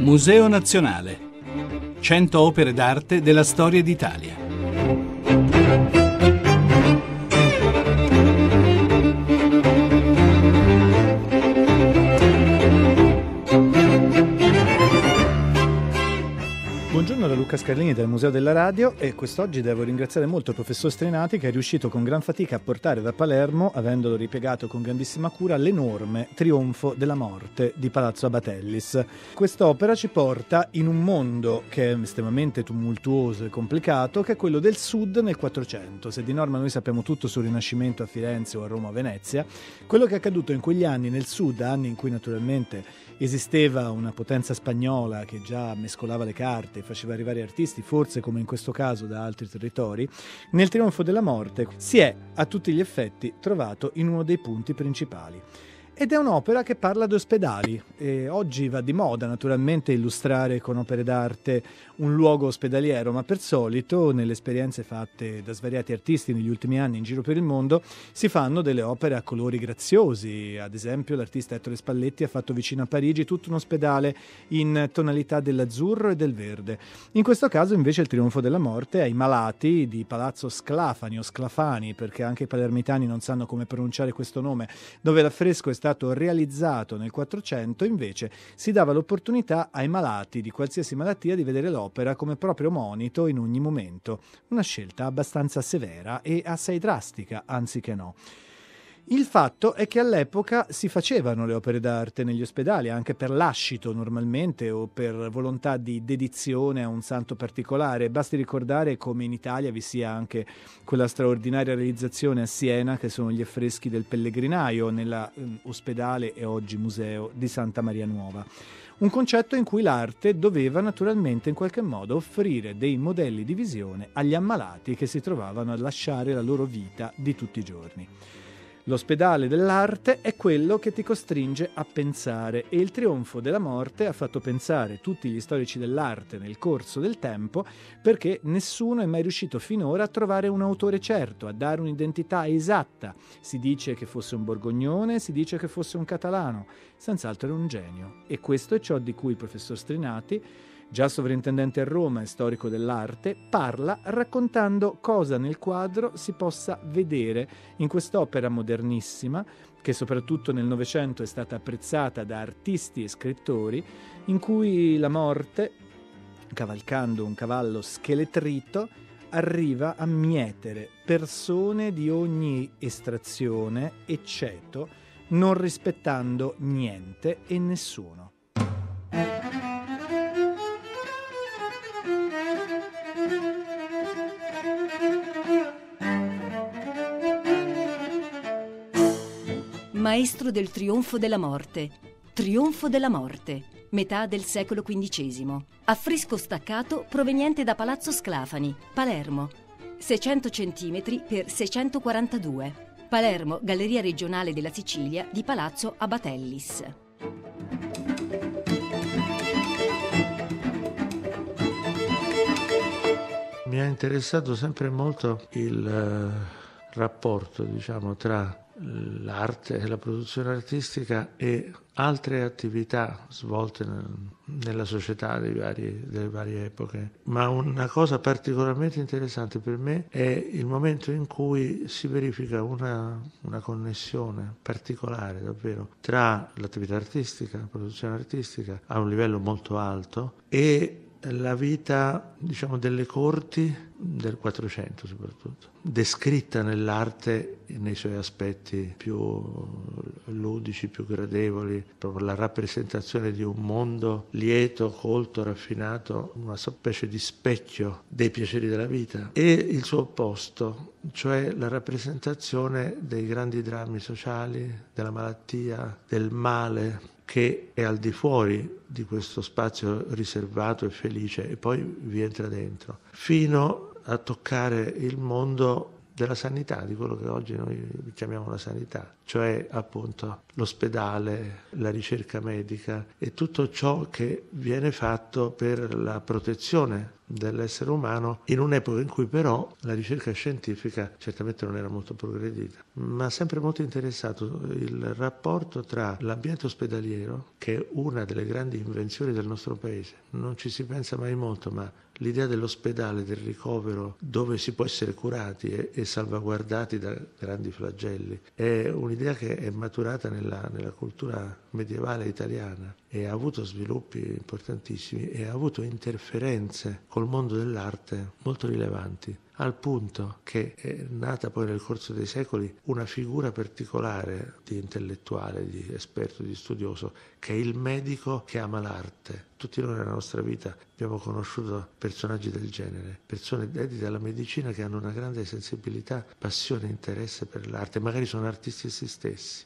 Museo Nazionale. 100 opere d'arte della storia d'Italia. Buongiorno da Luca Scarlini del Museo della Radio, e quest'oggi devo ringraziare molto il professor Strenati, che è riuscito con gran fatica a portare da Palermo, avendolo ripiegato con grandissima cura, l'enorme Trionfo della Morte di Palazzo Abatellis. Quest'opera ci porta in un mondo che è estremamente tumultuoso e complicato, che è quello del Sud nel 400. Se di norma noi sappiamo tutto sul Rinascimento a Firenze o a Roma o a Venezia, quello che è accaduto in quegli anni nel Sud, anni in cui naturalmente esisteva una potenza spagnola che già mescolava le carte, faceva arrivare artisti, forse come in questo caso da altri territori, nel Trionfo della Morte si è a tutti gli effetti trovato in uno dei punti principali. Ed è un'opera che parla di ospedali, e oggi va di moda naturalmente illustrare con opere d'arte un luogo ospedaliero, ma per solito nelle esperienze fatte da svariati artisti negli ultimi anni in giro per il mondo si fanno delle opere a colori graziosi. Ad esempio l'artista Ettore Spalletti ha fatto vicino a Parigi tutto un ospedale in tonalità dell'azzurro e del verde. In questo caso invece il Trionfo della Morte ai malati di Palazzo Sclafani o Sclafani, perché anche i palermitani non sanno come pronunciare questo nome, dove l'affresco è stato realizzato nel 400, invece si dava l'opportunità ai malati di qualsiasi malattia di vedere l'opera come proprio monito in ogni momento. Una scelta abbastanza severa e assai drastica, anziché no. Il fatto è che all'epoca si facevano le opere d'arte negli ospedali, anche per lascito normalmente o per volontà di dedizione a un santo particolare. Basti ricordare come in Italia vi sia anche quella straordinaria realizzazione a Siena che sono gli affreschi del Pellegrinaio nella ospedale e oggi museo di Santa Maria Nuova. Un concetto in cui l'arte doveva naturalmente in qualche modo offrire dei modelli di visione agli ammalati che si trovavano a lasciare la loro vita di tutti i giorni. L'ospedale dell'arte è quello che ti costringe a pensare, e il Trionfo della Morte ha fatto pensare tutti gli storici dell'arte nel corso del tempo, perché nessuno è mai riuscito finora a trovare un autore certo, a dare un'identità esatta. Si dice che fosse un borgognone, si dice che fosse un catalano, senz'altro era un genio. E questo è ciò di cui il professor Strenati, già sovrintendente a Roma e storico dell'arte, parla raccontando cosa nel quadro si possa vedere in quest'opera modernissima, che soprattutto nel Novecento è stata apprezzata da artisti e scrittori, in cui la morte, cavalcando un cavallo scheletrito, arriva a mietere persone di ogni estrazione e ceto, non rispettando niente e nessuno. Maestro del Trionfo della Morte. Trionfo della Morte, metà del secolo XV. Affresco staccato proveniente da Palazzo Sclafani, Palermo. 600 cm x 642. Palermo, Galleria Regionale della Sicilia di Palazzo Abatellis. Mi ha interessato sempre molto il rapporto, tra l'arte e la produzione artistica e altre attività svolte nella società delle varie epoche. Ma una cosa particolarmente interessante per me è il momento in cui si verifica una connessione particolare davvero tra l'attività artistica, la produzione artistica a un livello molto alto e la vita, delle corti del 400 soprattutto, descritta nell'arte nei suoi aspetti più ludici, più gradevoli, proprio la rappresentazione di un mondo lieto, colto, raffinato, una specie di specchio dei piaceri della vita, e il suo opposto, cioè la rappresentazione dei grandi drammi sociali, della malattia, del male, che è al di fuori di questo spazio riservato e felice e poi vi entra dentro, fino a toccare il mondo della sanità, di quello che oggi noi chiamiamo la sanità, cioè appunto l'ospedale, la ricerca medica e tutto ciò che viene fatto per la protezione dell'essere umano in un'epoca in cui però la ricerca scientifica certamente non era molto progredita, ma sempre molto interessato il rapporto tra l'ambiente ospedaliero, che è una delle grandi invenzioni del nostro paese. Non ci si pensa mai molto, ma l'idea dell'ospedale, del ricovero, dove si può essere curati e salvaguardati da grandi flagelli, è un'idea che è maturata nella cultura medievale italiana e ha avuto sviluppi importantissimi e ha avuto interferenze col mondo dell'arte molto rilevanti, al punto che è nata poi nel corso dei secoli una figura particolare di intellettuale, di esperto, di studioso, che è il medico che ama l'arte. Tutti noi nella nostra vita abbiamo conosciuto personaggi del genere, persone dedite alla medicina che hanno una grande sensibilità, passione, interesse per l'arte, magari sono artisti essi stessi.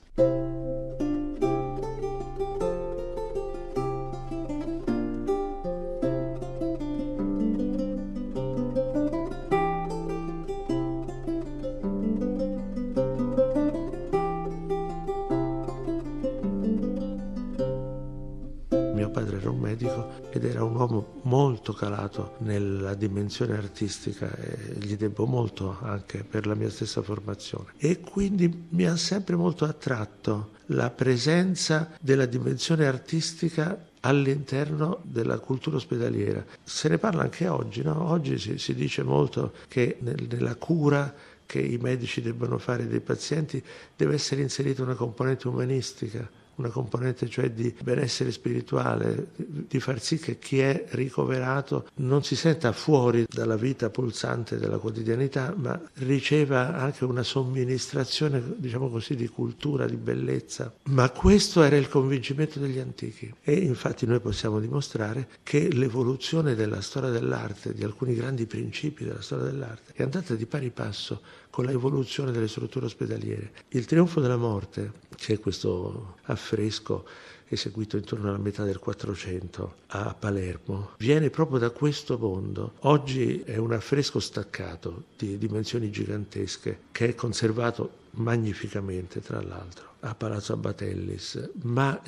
Mio padre era un medico ed era un uomo molto calato nella dimensione artistica e gli debbo molto anche per la mia stessa formazione. E quindi mi ha sempre molto attratto la presenza della dimensione artistica all'interno della cultura ospedaliera. Se ne parla anche oggi, no? Oggi si dice molto che nella cura che i medici debbano fare dei pazienti deve essere inserita una componente umanistica, una componente cioè di benessere spirituale, di far sì che chi è ricoverato non si senta fuori dalla vita pulsante della quotidianità, ma riceva anche una somministrazione, diciamo così, di cultura, di bellezza. Ma questo era il convincimento degli antichi e infatti noi possiamo dimostrare che l'evoluzione della storia dell'arte, di alcuni grandi principi della storia dell'arte, è andata di pari passo con l'evoluzione delle strutture ospedaliere. Il trionfo della morte, che è questo affresco eseguito intorno alla metà del 400 a Palermo, viene proprio da questo mondo. Oggi è un affresco staccato di dimensioni gigantesche che è conservato magnificamente, tra l'altro, a Palazzo Abbatellis, ma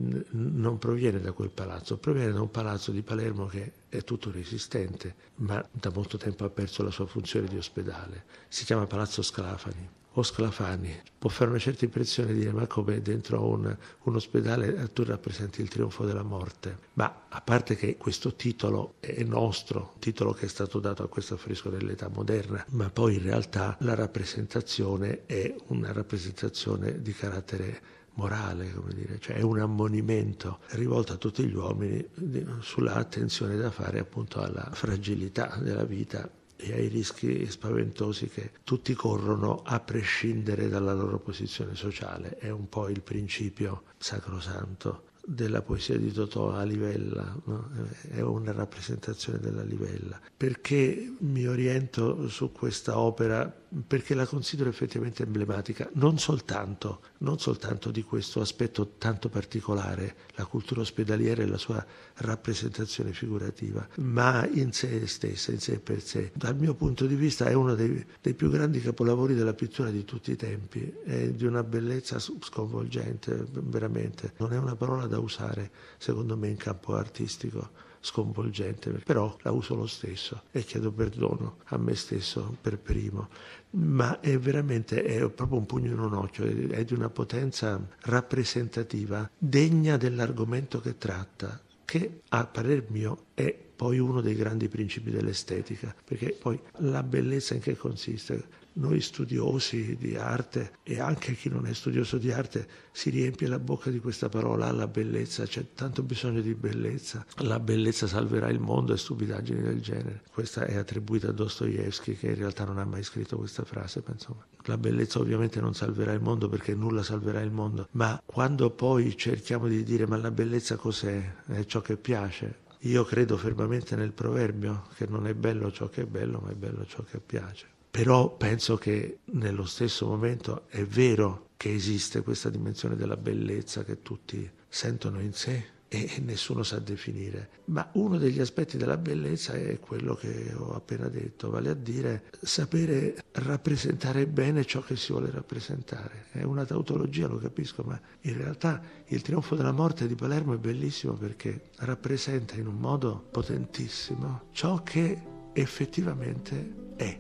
non proviene da quel palazzo, proviene da un palazzo di Palermo che è tutto resistente, ma da molto tempo ha perso la sua funzione di ospedale. Si chiama Palazzo Sclafani o Sclafani. Può fare una certa impressione di dire ma come dentro un ospedale tu rappresenti il trionfo della morte. Ma a parte che questo titolo è nostro, titolo che è stato dato a questo affresco dell'età moderna, ma poi in realtà la rappresentazione è una rappresentazione di carattere morale, come dire, cioè è un ammonimento rivolto a tutti gli uomini sulla attenzione da fare appunto alla fragilità della vita e ai rischi spaventosi che tutti corrono a prescindere dalla loro posizione sociale. È un po' il principio sacrosanto della poesia di Totò a Livella, no? È una rappresentazione della Livella. Perché mi oriento su questa opera? Perché la considero effettivamente emblematica, non soltanto di questo aspetto tanto particolare, la cultura ospedaliera e la sua rappresentazione figurativa, ma in sé stessa, in sé per sé. Dal mio punto di vista è uno dei più grandi capolavori della pittura di tutti i tempi, è di una bellezza sconvolgente, veramente. Non è una parola da usare, secondo me, in campo artistico, sconvolgente, però la uso lo stesso e chiedo perdono a me stesso per primo, ma è proprio un pugno in un occhio, è di una potenza rappresentativa degna dell'argomento che tratta, che a parer mio è poi uno dei grandi principi dell'estetica, perché poi la bellezza in che consiste? Noi studiosi di arte e anche chi non è studioso di arte si riempie la bocca di questa parola, la bellezza, c'è tanto bisogno di bellezza, la bellezza salverà il mondo e stupidaggini del genere. Questa è attribuita a Dostoevskij, che in realtà non ha mai scritto questa frase, penso. La bellezza ovviamente non salverà il mondo perché nulla salverà il mondo, ma quando poi cerchiamo di dire ma la bellezza cos'è? È ciò che piace. Io credo fermamente nel proverbio che non è bello ciò che è bello, ma è bello ciò che piace. Però penso che nello stesso momento è vero che esiste questa dimensione della bellezza che tutti sentono in sé, e nessuno sa definire. Ma uno degli aspetti della bellezza è quello che ho appena detto, vale a dire sapere rappresentare bene ciò che si vuole rappresentare. È una tautologia, lo capisco, ma in realtà il trionfo della morte di Palermo è bellissimo perché rappresenta in un modo potentissimo ciò che effettivamente è.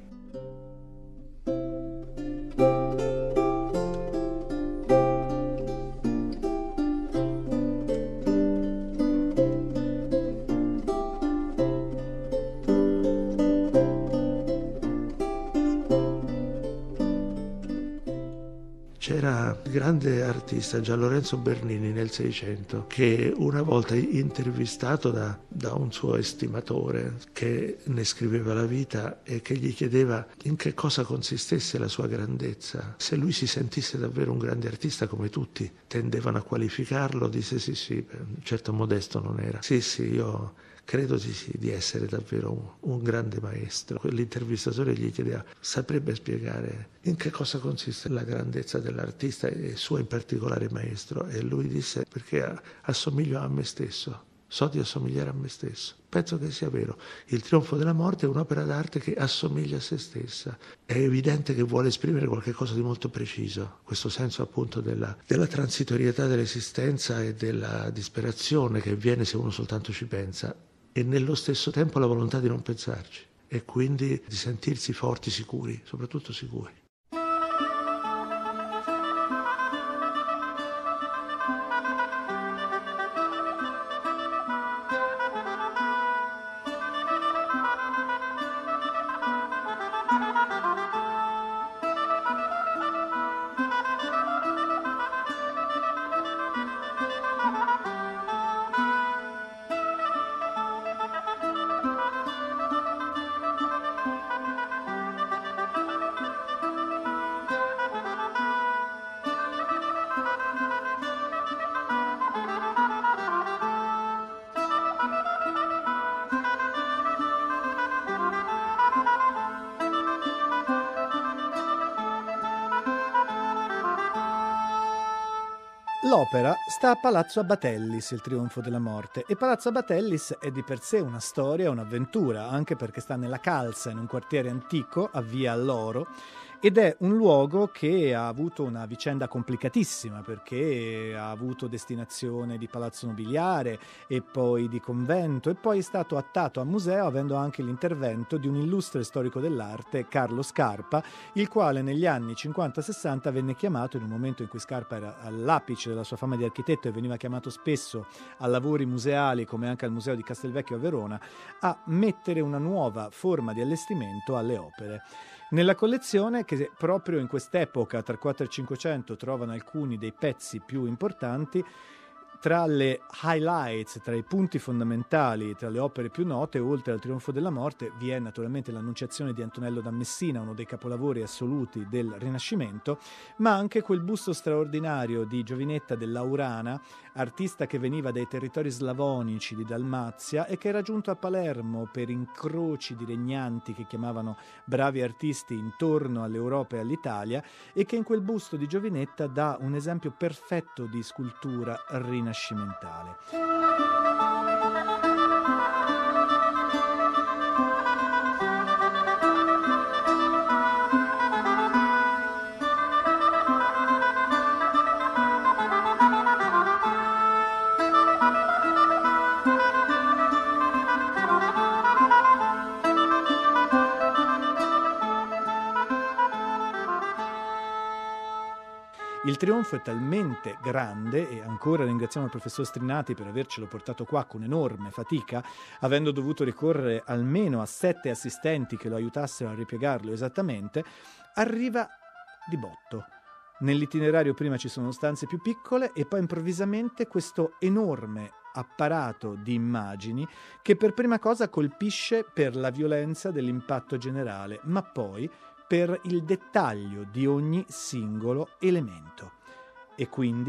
C'era il grande artista Gian Lorenzo Bernini nel Seicento che una volta intervistato da un suo estimatore che ne scriveva la vita e che gli chiedeva in che cosa consistesse la sua grandezza, se lui si sentisse davvero un grande artista come tutti tendevano a qualificarlo, disse sì, certo modesto non era. Sì, io credo di essere davvero un grande maestro. L'intervistatore gli chiedeva, saprebbe spiegare in che cosa consiste la grandezza dell'artista e suo in particolare maestro? E lui disse, perché assomiglio a me stesso, so di assomigliare a me stesso. Penso che sia vero. Il trionfo della morte è un'opera d'arte che assomiglia a se stessa. È evidente che vuole esprimere qualcosa di molto preciso, questo senso appunto della transitorietà dell'esistenza e della disperazione che viene se uno soltanto ci pensa, e nello stesso tempo la volontà di non pensarci e quindi di sentirsi forti, sicuri, soprattutto sicuri. L'opera sta a Palazzo Abatellis, il trionfo della morte, e Palazzo Abatellis è di per sé una storia, un'avventura, anche perché sta nella Calza, in un quartiere antico, a Via Alloro, ed è un luogo che ha avuto una vicenda complicatissima, perché ha avuto destinazione di palazzo nobiliare e poi di convento, e poi è stato attato a museo, avendo anche l'intervento di un illustre storico dell'arte, Carlo Scarpa, il quale negli anni 50-60 venne chiamato, in un momento in cui Scarpa era all'apice della sua fama di architetto e veniva chiamato spesso a lavori museali, come anche al Museo di Castelvecchio a Verona, a mettere una nuova forma di allestimento alle opere. Nella collezione, che proprio in quest'epoca, tra 400 e 500, trovano alcuni dei pezzi più importanti, tra le highlights, tra i punti fondamentali, tra le opere più note, oltre al Trionfo della morte, vi è naturalmente l'Annunciazione di Antonello da Messina, uno dei capolavori assoluti del Rinascimento, ma anche quel busto straordinario di Giovinetta dell'Aurana, artista che veniva dai territori slavonici di Dalmazia e che era giunto a Palermo per incroci di regnanti che chiamavano bravi artisti intorno all'Europa e all'Italia, e che in quel busto di Giovinetta dà un esempio perfetto di scultura rinascimentale. Il trionfo è talmente grande, e ancora ringraziamo il professor Strinati per avercelo portato qua con enorme fatica, avendo dovuto ricorrere almeno a 7 assistenti che lo aiutassero a ripiegarlo esattamente, arriva di botto. Nell'itinerario prima ci sono stanze più piccole e poi improvvisamente questo enorme apparato di immagini che per prima cosa colpisce per la violenza dell'impatto generale, ma poi per il dettaglio di ogni singolo elemento. E quindi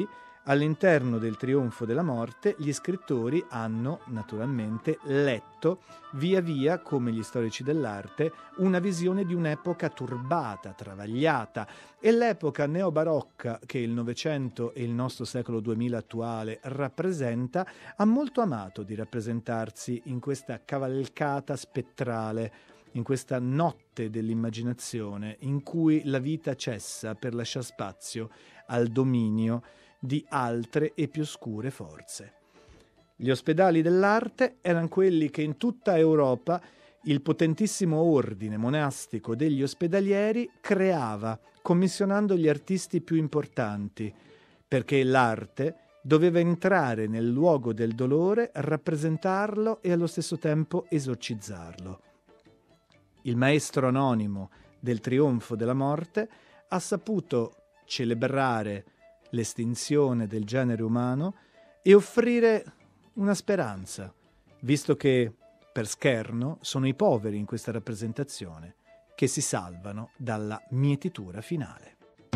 All'interno del Trionfo della Morte gli scrittori hanno naturalmente letto via via, come gli storici dell'arte, una visione di un'epoca turbata, travagliata, e l'epoca neobarocca che il Novecento e il nostro secolo 2000 attuale rappresenta ha molto amato di rappresentarsi in questa cavalcata spettrale, in questa notte dell'immaginazione in cui la vita cessa per lasciar spazio al dominio di altre e più scure forze. Gli ospedali dell'arte erano quelli che in tutta Europa il potentissimo ordine monastico degli ospedalieri creava, commissionando gli artisti più importanti, perché l'arte doveva entrare nel luogo del dolore, rappresentarlo e allo stesso tempo esorcizzarlo. Il maestro anonimo del Trionfo della Morte ha saputo celebrare l'estinzione del genere umano e offrire una speranza, visto che per scherno sono i poveri in questa rappresentazione che si salvano dalla mietitura finale.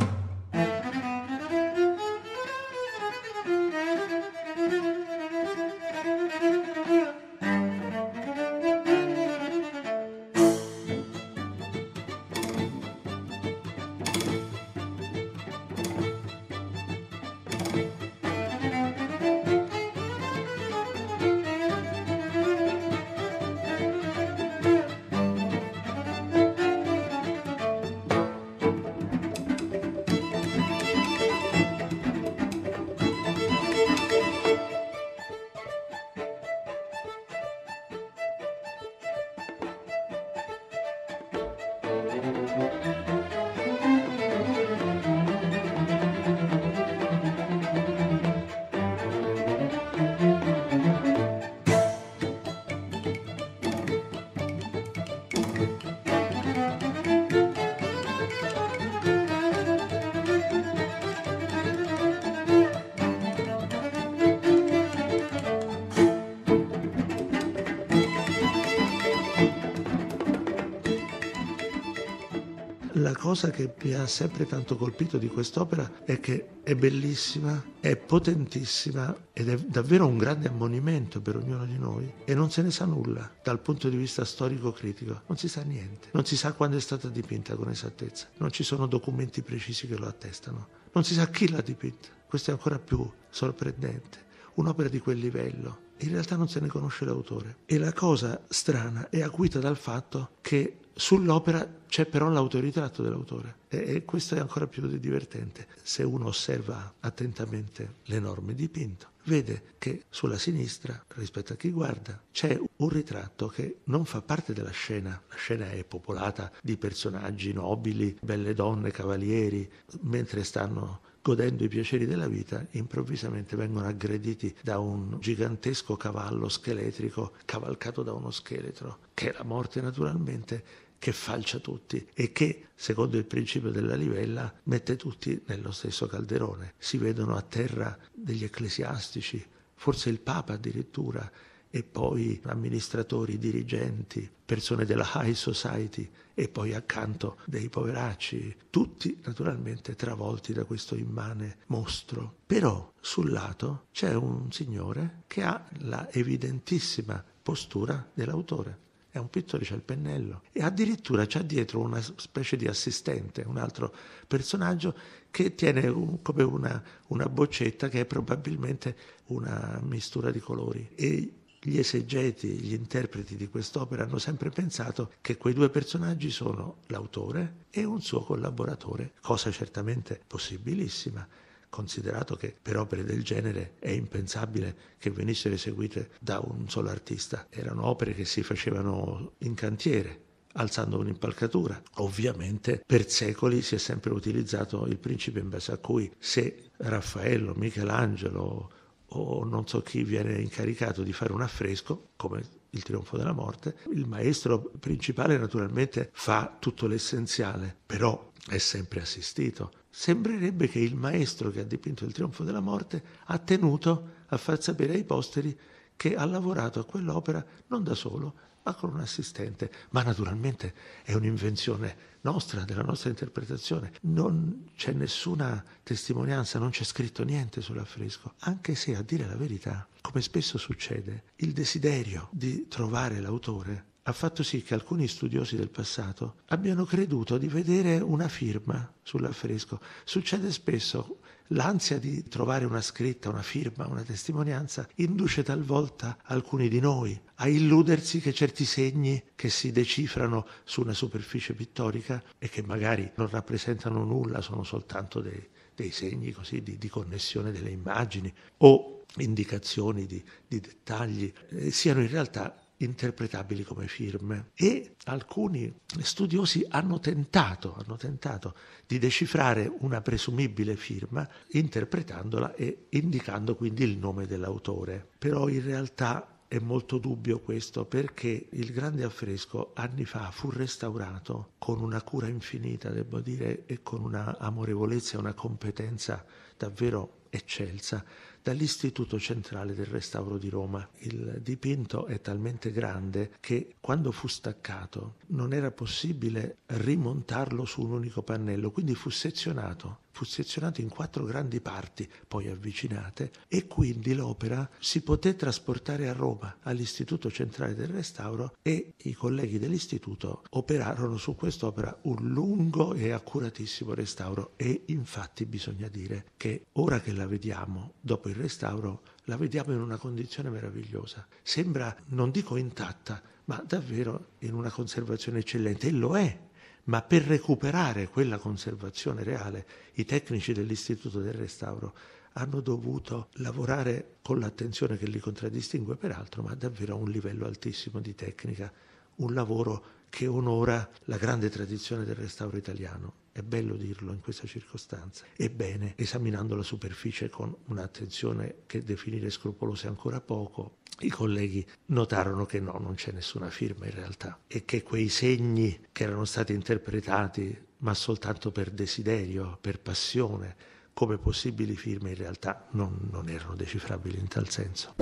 La cosa che mi ha sempre tanto colpito di quest'opera è che è bellissima, è potentissima ed è davvero un grande ammonimento per ognuno di noi, e non se ne sa nulla dal punto di vista storico-critico, non si sa niente, non si sa quando è stata dipinta con esattezza, non ci sono documenti precisi che lo attestano, non si sa chi l'ha dipinta. Questo è ancora più sorprendente. Un'opera di quel livello, in realtà non se ne conosce l'autore, e la cosa strana è acuita dal fatto che sull'opera c'è però l'autoritratto dell'autore, e questo è ancora più divertente. Se uno osserva attentamente l'enorme dipinto, vede che sulla sinistra, rispetto a chi guarda, c'è un ritratto che non fa parte della scena. La scena è popolata di personaggi nobili, belle donne, cavalieri, mentre stanno godendo i piaceri della vita, improvvisamente vengono aggrediti da un gigantesco cavallo scheletrico cavalcato da uno scheletro, che è la morte naturalmente, che falcia tutti e che, secondo il principio della livella, mette tutti nello stesso calderone. Si vedono a terra degli ecclesiastici, forse il Papa addirittura, e poi amministratori, dirigenti, persone della high society, e poi accanto dei poveracci, tutti naturalmente travolti da questo immane mostro. Però sul lato c'è un signore che ha la evidentissima postura dell'autore. È un pittore, c'ha il pennello, e addirittura c'ha dietro una specie di assistente, un altro personaggio che tiene come una boccetta che è probabilmente una mistura di colori. E gli esegeti, gli interpreti di quest'opera hanno sempre pensato che quei due personaggi sono l'autore e un suo collaboratore, cosa certamente possibilissima, considerato che per opere del genere è impensabile che venissero eseguite da un solo artista. Erano opere che si facevano in cantiere, alzando un'impalcatura. Ovviamente per secoli si è sempre utilizzato il principio in base a cui se Raffaello, Michelangelo o non so chi viene incaricato di fare un affresco, come il Trionfo della Morte, il maestro principale naturalmente fa tutto l'essenziale, però è sempre assistito. Sembrerebbe che il maestro che ha dipinto il Trionfo della Morte ha tenuto a far sapere ai posteri che ha lavorato a quell'opera non da solo, ma con un assistente. Ma naturalmente è un'invenzione nostra, della nostra interpretazione. Non c'è nessuna testimonianza, non c'è scritto niente sull'affresco, anche se, a dire la verità, come spesso succede, il desiderio di trovare l'autore ha fatto sì che alcuni studiosi del passato abbiano creduto di vedere una firma sull'affresco. Succede spesso. L'ansia di trovare una scritta, una firma, una testimonianza induce talvolta alcuni di noi a illudersi che certi segni che si decifrano su una superficie pittorica e che magari non rappresentano nulla, sono soltanto dei segni così di connessione delle immagini o indicazioni di dettagli, siano in realtà interpretabili come firme. E alcuni studiosi hanno tentato di decifrare una presumibile firma interpretandola e indicando quindi il nome dell'autore. Però in realtà è molto dubbio questo, perché il grande affresco anni fa fu restaurato con una cura infinita, devo dire, e con una amorevolezza e una competenza davvero eccelsa dall'Istituto Centrale del Restauro di Roma. Il dipinto è talmente grande che quando fu staccato non era possibile rimontarlo su un unico pannello, quindi fu sezionato in 4 grandi parti, poi avvicinate, e quindi l'opera si poté trasportare a Roma, all'Istituto Centrale del Restauro, e i colleghi dell'istituto operarono su quest'opera un lungo e accuratissimo restauro. E infatti bisogna dire che ora che la vediamo, dopo il restauro, la vediamo in una condizione meravigliosa. Sembra, non dico intatta, ma davvero in una conservazione eccellente, e lo è. Ma per recuperare quella conservazione reale, i tecnici dell'Istituto del Restauro hanno dovuto lavorare con l'attenzione che li contraddistingue peraltro, ma davvero a un livello altissimo di tecnica, un lavoro che onora la grande tradizione del restauro italiano. È bello dirlo in questa circostanza. Ebbene, esaminando la superficie con un'attenzione che definire scrupolosa è ancora poco, i colleghi notarono che no, non c'è nessuna firma in realtà, e che quei segni che erano stati interpretati ma soltanto per desiderio, per passione, come possibili firme, in realtà non erano decifrabili in tal senso.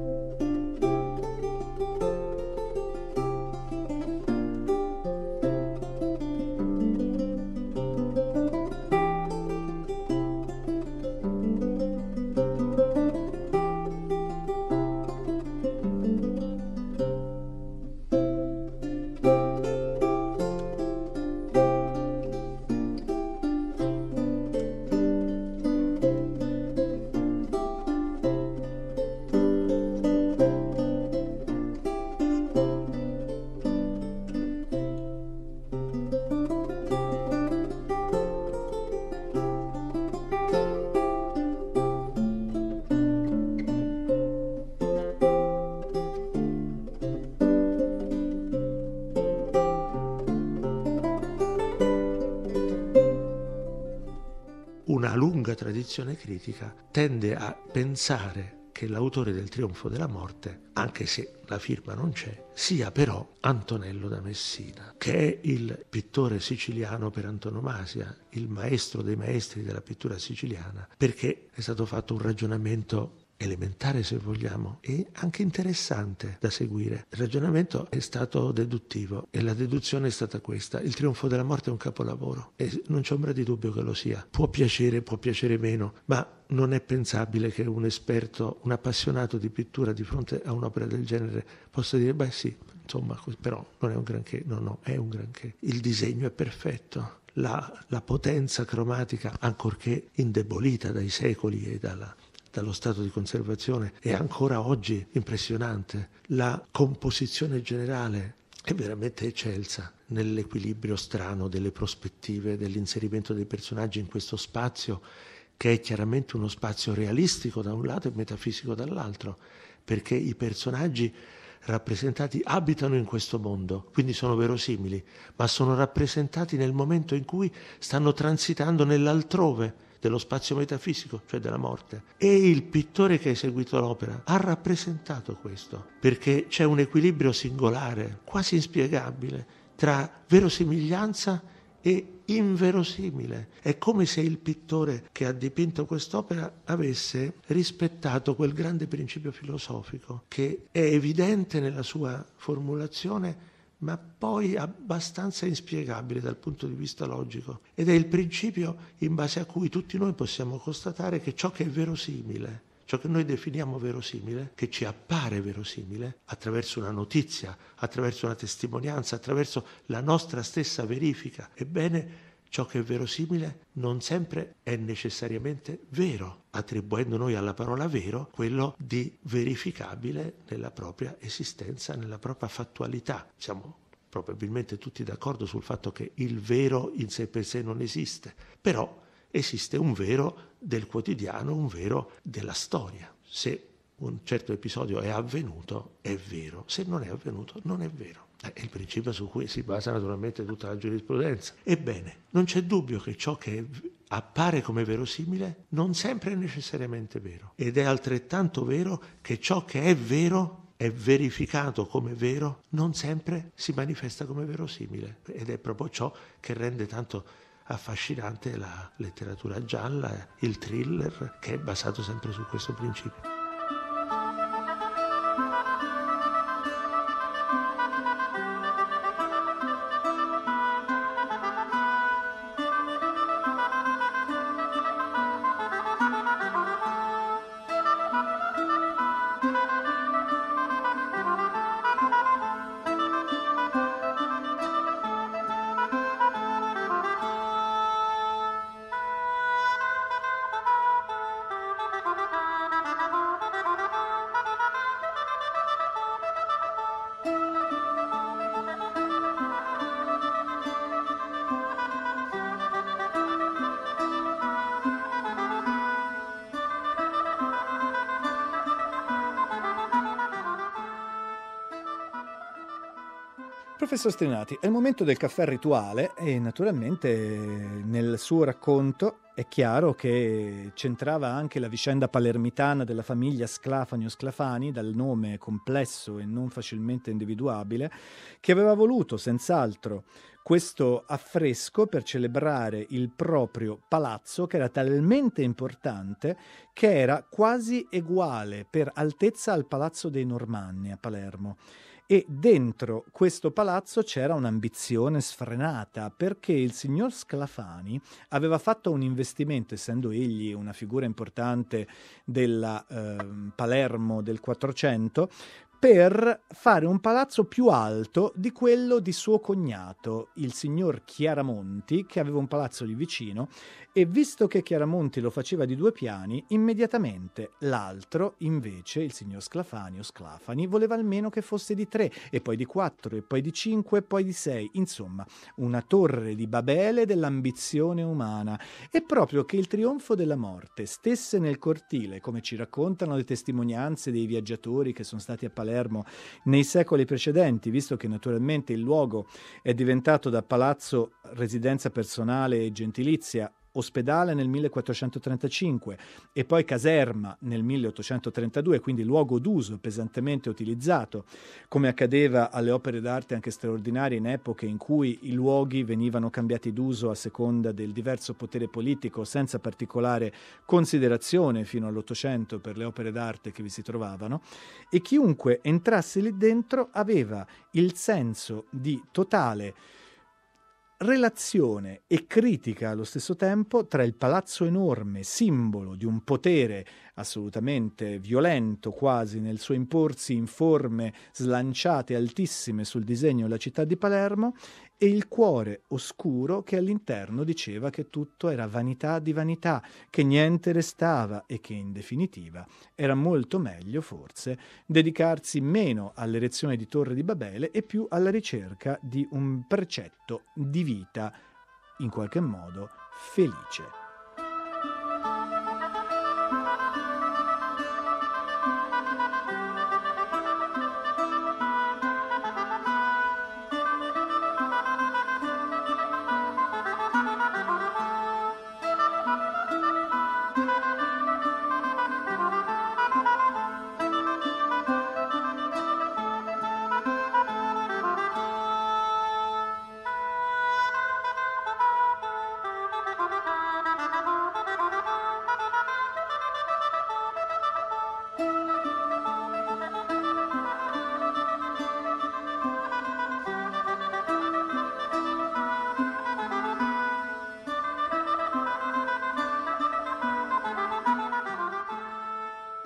Una lunga tradizione critica tende a pensare che l'autore del Trionfo della Morte, anche se la firma non c'è, sia però Antonello da Messina, che è il pittore siciliano per antonomasia, il maestro dei maestri della pittura siciliana, perché è stato fatto un ragionamento elementare, se vogliamo, e anche interessante da seguire. Il ragionamento è stato deduttivo e la deduzione è stata questa: il Trionfo della Morte è un capolavoro, e non c'è ombra di dubbio che lo sia. Può piacere meno, ma non è pensabile che un esperto, un appassionato di pittura, di fronte a un'opera del genere possa dire beh sì, insomma, però non è un granché. No, è un granché. Il disegno è perfetto, la potenza cromatica, ancorché indebolita dai secoli e dallo stato di conservazione, è ancora oggi impressionante. La composizione generale è veramente eccelsa nell'equilibrio strano delle prospettive, dell'inserimento dei personaggi in questo spazio, che è chiaramente uno spazio realistico da un lato e metafisico dall'altro, perché i personaggi rappresentati abitano in questo mondo, quindi sono verosimili, ma sono rappresentati nel momento in cui stanno transitando nell'altrove dello spazio metafisico, cioè della morte. E il pittore che ha eseguito l'opera ha rappresentato questo, perché c'è un equilibrio singolare, quasi inspiegabile, tra verosimiglianza e inverosimile. È come se il pittore che ha dipinto quest'opera avesse rispettato quel grande principio filosofico che è evidente nella sua formulazione, ma poi abbastanza inspiegabile dal punto di vista logico. Ed è il principio in base a cui tutti noi possiamo constatare che ciò che è verosimile, ciò che noi definiamo verosimile, che ci appare verosimile, attraverso una notizia, attraverso una testimonianza, attraverso la nostra stessa verifica, ebbene, ciò che è verosimile non sempre è necessariamente vero, attribuendo noi alla parola vero quello di verificabile nella propria esistenza, nella propria fattualità. Siamo probabilmente tutti d'accordo sul fatto che il vero in sé per sé non esiste, però esiste un vero del quotidiano, un vero della storia. Se un certo episodio è avvenuto, è vero. Se non è avvenuto, non è vero. È il principio su cui si basa naturalmente tutta la giurisprudenza. Ebbene, non c'è dubbio che ciò che appare come verosimile non sempre è necessariamente vero. Ed è altrettanto vero che ciò che è vero è verificato come vero, non sempre si manifesta come verosimile. Ed è proprio ciò che rende tanto affascinante la letteratura gialla, il thriller, che è basato sempre su questo principio. Professor Strinati, è il momento del caffè rituale e naturalmente nel suo racconto è chiaro che c'entrava anche la vicenda palermitana della famiglia Sclafani o Sclafani, dal nome complesso e non facilmente individuabile, che aveva voluto senz'altro questo affresco per celebrare il proprio palazzo, che era talmente importante che era quasi uguale per altezza al Palazzo dei Normanni a Palermo. E dentro questo palazzo c'era un'ambizione sfrenata, perché il signor Sclafani aveva fatto un investimento, essendo egli una figura importante della Palermo del 400, per fare un palazzo più alto di quello di suo cognato, il signor Chiaramonti, che aveva un palazzo lì vicino, e visto che Chiaramonti lo faceva di 2 piani, immediatamente l'altro, invece, il signor Sclafani o Sclafani, voleva almeno che fosse di 3, e poi di 4, e poi di 5, e poi di 6, insomma, una torre di Babele dell'ambizione umana. E proprio che il trionfo della morte stesse nel cortile, come ci raccontano le testimonianze dei viaggiatori che sono stati a Palermo nei secoli precedenti, visto che naturalmente il luogo è diventato da palazzo, residenza personale e gentilizia, ospedale nel 1435 e poi caserma nel 1832, quindi luogo d'uso pesantemente utilizzato, come accadeva alle opere d'arte anche straordinarie in epoche in cui i luoghi venivano cambiati d'uso a seconda del diverso potere politico, senza particolare considerazione fino all'Ottocento per le opere d'arte che vi si trovavano, e chiunque entrasse lì dentro aveva il senso di totale relazione e critica allo stesso tempo tra il palazzo enorme, simbolo di un potere assolutamente violento quasi nel suo imporsi in forme slanciate altissime sul disegno della città di Palermo, e il cuore oscuro che all'interno diceva che tutto era vanità di vanità, che niente restava e che in definitiva era molto meglio forse dedicarsi meno all'erezione di Torre di Babele e più alla ricerca di un precetto di vita in qualche modo felice.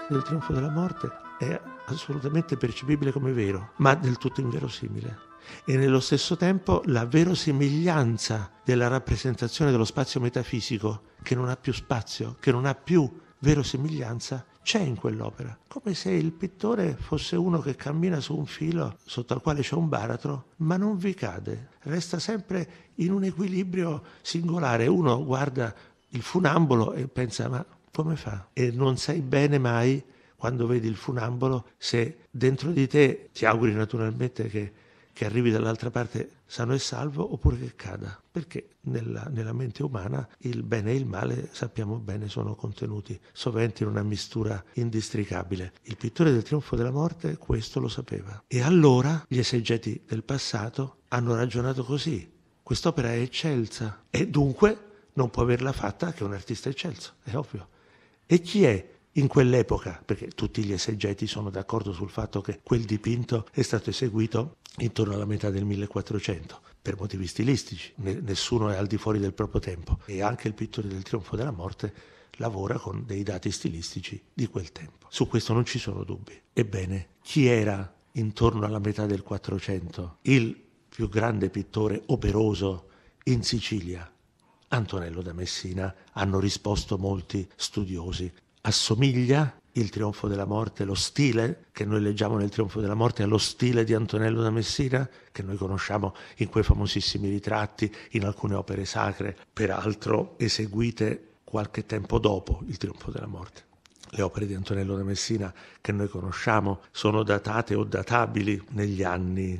del Trionfo della Morte è assolutamente percepibile come vero, ma del tutto inverosimile. E nello stesso tempo la verosimiglianza della rappresentazione dello spazio metafisico, che non ha più spazio, che non ha più verosimiglianza, c'è in quell'opera, come se il pittore fosse uno che cammina su un filo sotto al quale c'è un baratro, ma non vi cade, resta sempre in un equilibrio singolare. Uno guarda il funambolo e pensa: ma come fa? E non sai bene mai, quando vedi il funambolo, se dentro di te ti auguri naturalmente che arrivi dall'altra parte sano e salvo, oppure che cada, perché nella mente umana il bene e il male, sappiamo bene, sono contenuti sovente in una mistura indistricabile. Il pittore del Trionfo della Morte questo lo sapeva, e allora gli esegeti del passato hanno ragionato così: quest'opera è eccelsa e dunque non può averla fatta che un artista eccelso, è ovvio. E chi è in quell'epoca? Perché tutti gli esegeti sono d'accordo sul fatto che quel dipinto è stato eseguito intorno alla metà del 1400, per motivi stilistici, nessuno è al di fuori del proprio tempo, e anche il pittore del Trionfo della Morte lavora con dei dati stilistici di quel tempo. Su questo non ci sono dubbi. Ebbene, chi era intorno alla metà del 400 il più grande pittore operoso in Sicilia? Antonello da Messina, hanno risposto molti studiosi. Assomiglia il Trionfo della Morte, lo stile che noi leggiamo nel Trionfo della Morte, allo stile di Antonello da Messina, che noi conosciamo in quei famosissimi ritratti, in alcune opere sacre, peraltro eseguite qualche tempo dopo il Trionfo della Morte. Le opere di Antonello da Messina che noi conosciamo sono datate o databili negli anni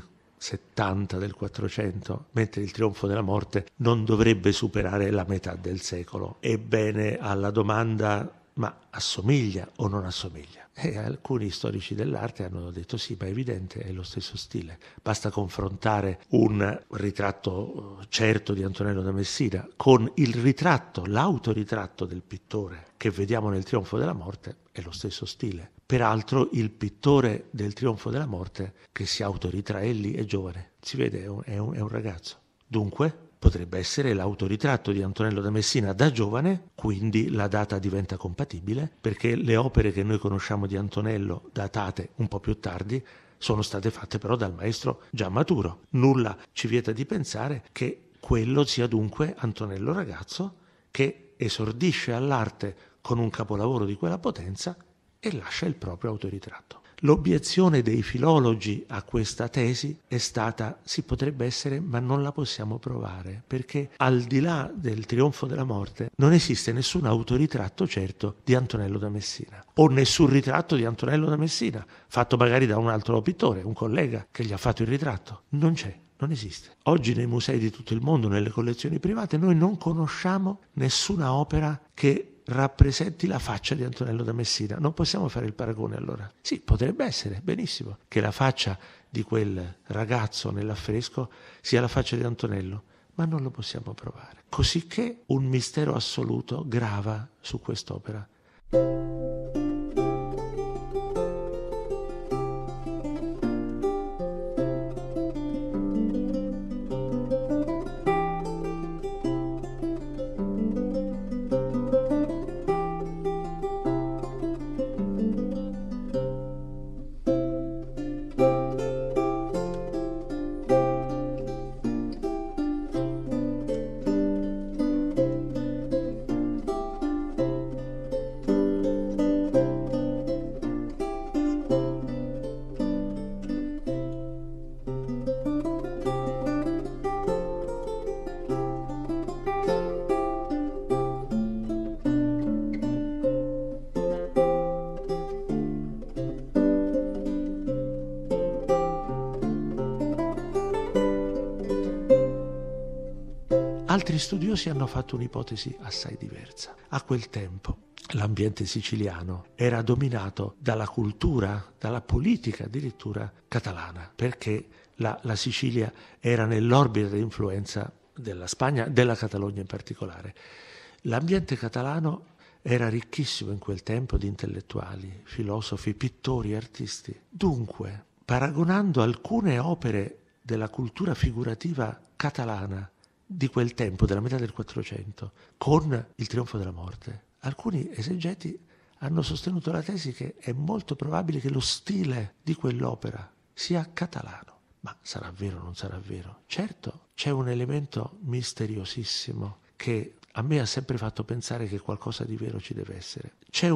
70 del 400, mentre il Trionfo della Morte non dovrebbe superare la metà del secolo. Ebbene, alla domanda: ma assomiglia o non assomiglia? E alcuni storici dell'arte hanno detto: sì, ma è evidente, è lo stesso stile. Basta confrontare un ritratto certo di Antonello da Messina con il ritratto, l'autoritratto del pittore che vediamo nel Trionfo della Morte, è lo stesso stile. Peraltro il pittore del Trionfo della Morte che si autoritrae lì è giovane, si vede, è un ragazzo. Dunque potrebbe essere l'autoritratto di Antonello da Messina da giovane, quindi la data diventa compatibile, perché le opere che noi conosciamo di Antonello, datate un po' più tardi, sono state fatte però dal maestro già maturo. Nulla ci vieta di pensare che quello sia dunque Antonello ragazzo, che esordisce all'arte con un capolavoro di quella potenza e lascia il proprio autoritratto. L'obiezione dei filologi a questa tesi è stata: si potrebbe essere, ma non la possiamo provare, perché al di là del Trionfo della Morte non esiste nessun autoritratto certo di Antonello da Messina, o nessun ritratto di Antonello da Messina, fatto magari da un altro pittore, un collega che gli ha fatto il ritratto. Non c'è, non esiste. Oggi nei musei di tutto il mondo, nelle collezioni private, noi non conosciamo nessuna opera che rappresenti la faccia di Antonello da Messina. Non possiamo fare il paragone allora. Sì, potrebbe essere, benissimo, che la faccia di quel ragazzo nell'affresco sia la faccia di Antonello, ma non lo possiamo provare. Cosicché un mistero assoluto grava su quest'opera. Altri studiosi hanno fatto un'ipotesi assai diversa. A quel tempo l'ambiente siciliano era dominato dalla cultura, dalla politica addirittura catalana, perché la Sicilia era nell'orbita di influenza della Spagna, della Catalogna in particolare. L'ambiente catalano era ricchissimo in quel tempo di intellettuali, filosofi, pittori, artisti. Dunque, paragonando alcune opere della cultura figurativa catalana di quel tempo, della metà del 400, con il Trionfo della Morte, alcuni esegeti hanno sostenuto la tesi che è molto probabile che lo stile di quell'opera sia catalano. Ma sarà vero o non sarà vero? Certo, c'è un elemento misteriosissimo che a me ha sempre fatto pensare che qualcosa di vero ci deve essere. C'è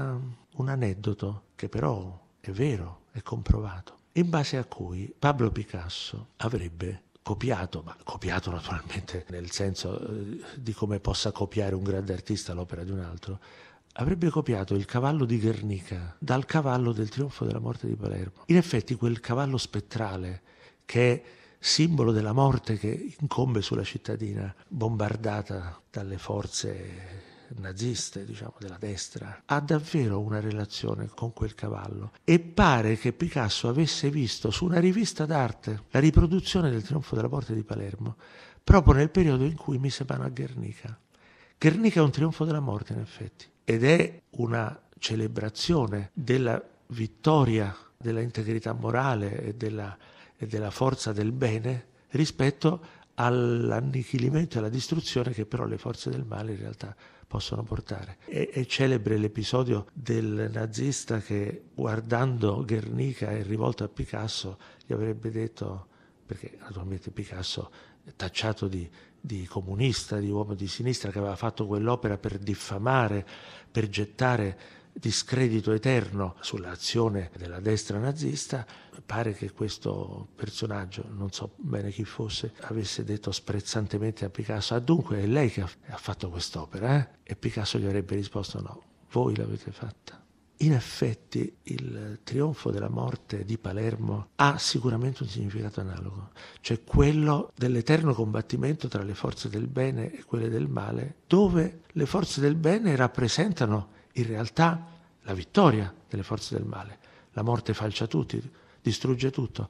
un aneddoto che però è vero, è comprovato, in base a cui Pablo Picasso avrebbe copiato, ma copiato naturalmente nel senso di come possa copiare un grande artista l'opera di un altro, avrebbe copiato il cavallo di Guernica dal cavallo del Trionfo della morte di Palermo. In effetti quel cavallo spettrale, che è simbolo della morte che incombe sulla cittadina bombardata dalle forze naziste, diciamo, della destra, ha davvero una relazione con quel cavallo, e pare che Picasso avesse visto su una rivista d'arte la riproduzione del Trionfo della morte di Palermo proprio nel periodo in cui mise mano a Guernica. Guernica è un trionfo della morte, in effetti, ed è una celebrazione della vittoria della integrità morale e della forza del bene rispetto all'annichilimento e alla distruzione che però le forze del male in realtà possono portare. È celebre l'episodio del nazista che, guardando Guernica e rivolto a Picasso, gli avrebbe detto, perché naturalmente Picasso è tacciato di comunista, di uomo di sinistra, che aveva fatto quell'opera per diffamare, per gettare discredito eterno sull'azione della destra nazista. Pare che questo personaggio, non so bene chi fosse, avesse detto sprezzantemente a Picasso: dunque è lei che ha fatto quest'opera, eh? E Picasso gli avrebbe risposto: no, voi l'avete fatta. In effetti il trionfo della morte di Palermo ha sicuramente un significato analogo, cioè quello dell'eterno combattimento tra le forze del bene e quelle del male, dove le forze del bene rappresentano in realtà la vittoria delle forze del male. La morte falcia tutti, distrugge tutto,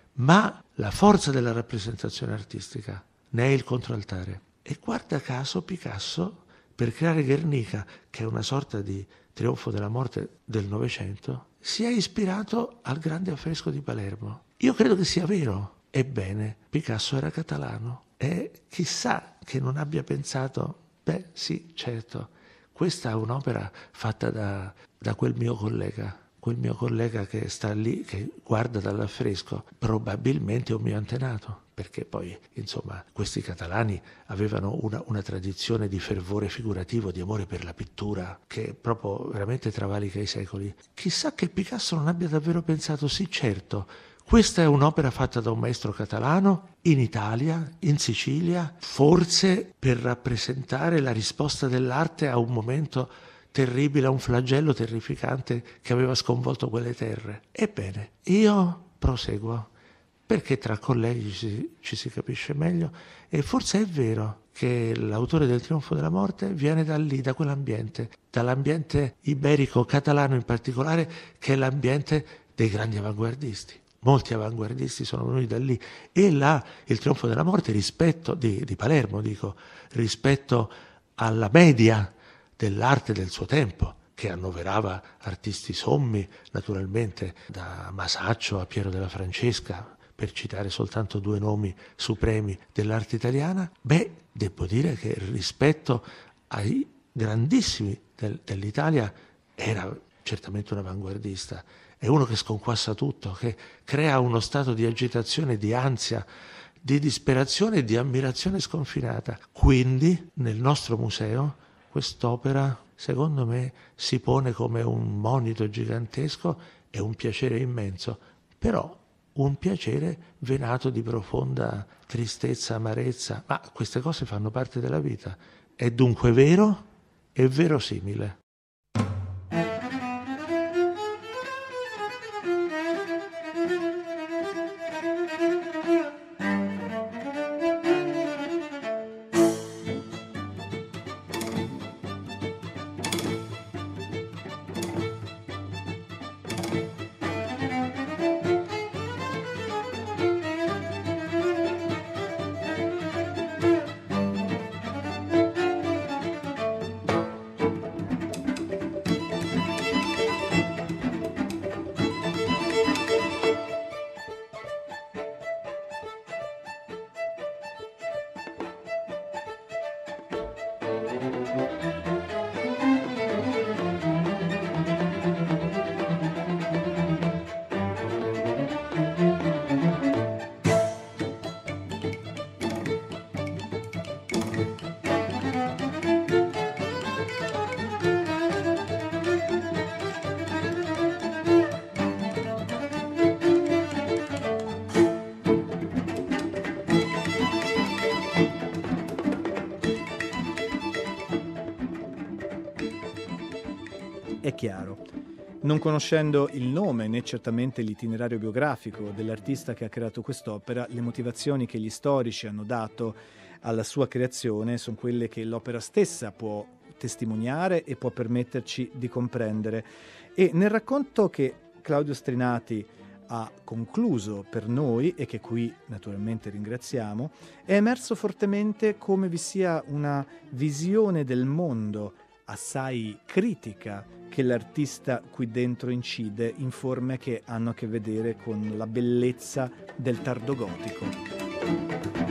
ma la forza della rappresentazione artistica ne è il controaltare. E guarda caso Picasso, per creare Guernica, che è una sorta di trionfo della morte del Novecento, si è ispirato al grande affresco di Palermo. Io credo che sia vero. Ebbene, Picasso era catalano e chissà che non abbia pensato: beh sì, certo, questa è un'opera fatta da quel mio collega che sta lì, che guarda dall'affresco, probabilmente è un mio antenato, perché poi, insomma, questi catalani avevano una tradizione di fervore figurativo, di amore per la pittura, che proprio veramente travalica i secoli. Chissà che Picasso non abbia davvero pensato: sì, certo, questa è un'opera fatta da un maestro catalano in Italia, in Sicilia, forse per rappresentare la risposta dell'arte a un momento terribile, a un flagello terrificante che aveva sconvolto quelle terre. Ebbene, io proseguo, perché tra colleghi ci si capisce meglio, e forse è vero che l'autore del Trionfo della morte viene da lì, da quell'ambiente, dall'ambiente iberico, catalano in particolare, che è l'ambiente dei grandi avanguardisti. Molti avanguardisti sono venuti da lì, e là il Trionfo della morte rispetto di Palermo, dico, rispetto alla media dell'arte del suo tempo, che annoverava artisti sommi, naturalmente, da Masaccio a Piero della Francesca, per citare soltanto due nomi supremi dell'arte italiana. Beh, devo dire che rispetto ai grandissimi dell'Italia era certamente un avanguardista. È uno che sconquassa tutto, che crea uno stato di agitazione, di ansia, di disperazione e di ammirazione sconfinata. Quindi, nel nostro museo, quest'opera, secondo me, si pone come un monito gigantesco e un piacere immenso, però un piacere venato di profonda tristezza, amarezza, ma queste cose fanno parte della vita. È dunque vero e verosimile. chiaro. Non conoscendo il nome né certamente l'itinerario biografico dell'artista che ha creato quest'opera, le motivazioni che gli storici hanno dato alla sua creazione sono quelle che l'opera stessa può testimoniare e può permetterci di comprendere. E nel racconto che Claudio Strinati ha concluso per noi e che qui naturalmente ringraziamo, è emerso fortemente come vi sia una visione del mondo assai critica che l'artista qui dentro incide in forme che hanno a che vedere con la bellezza del tardo gotico.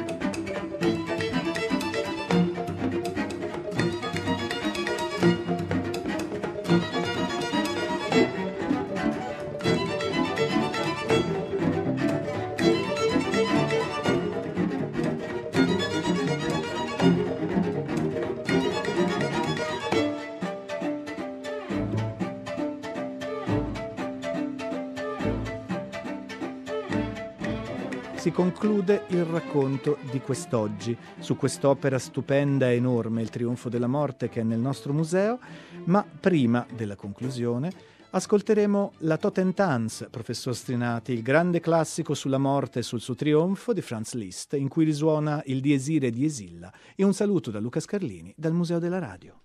Si conclude il racconto di quest'oggi su quest'opera stupenda e enorme, Il trionfo della morte, che è nel nostro museo, ma prima della conclusione ascolteremo la Totentanz, professor Strinati, il grande classico sulla morte e sul suo trionfo di Franz Liszt, in cui risuona il Dies Irae di Esilla. E un saluto da Luca Scarlini dal Museo della Radio.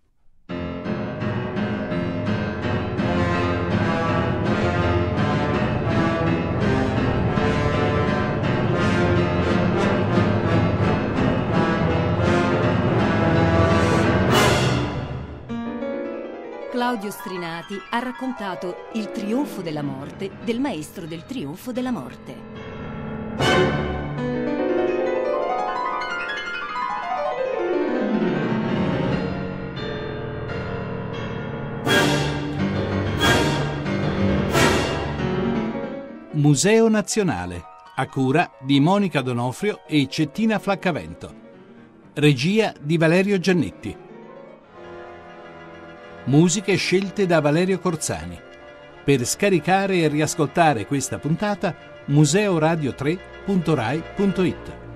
Claudio Strinati ha raccontato Il trionfo della morte del maestro del trionfo della morte. Museo Nazionale, a cura di Monica Donofrio e Cettina Flaccavento. Regia di Valerio Giannetti. Musiche scelte da Valerio Corzani. Per scaricare e riascoltare questa puntata, museoradio3.rai.it.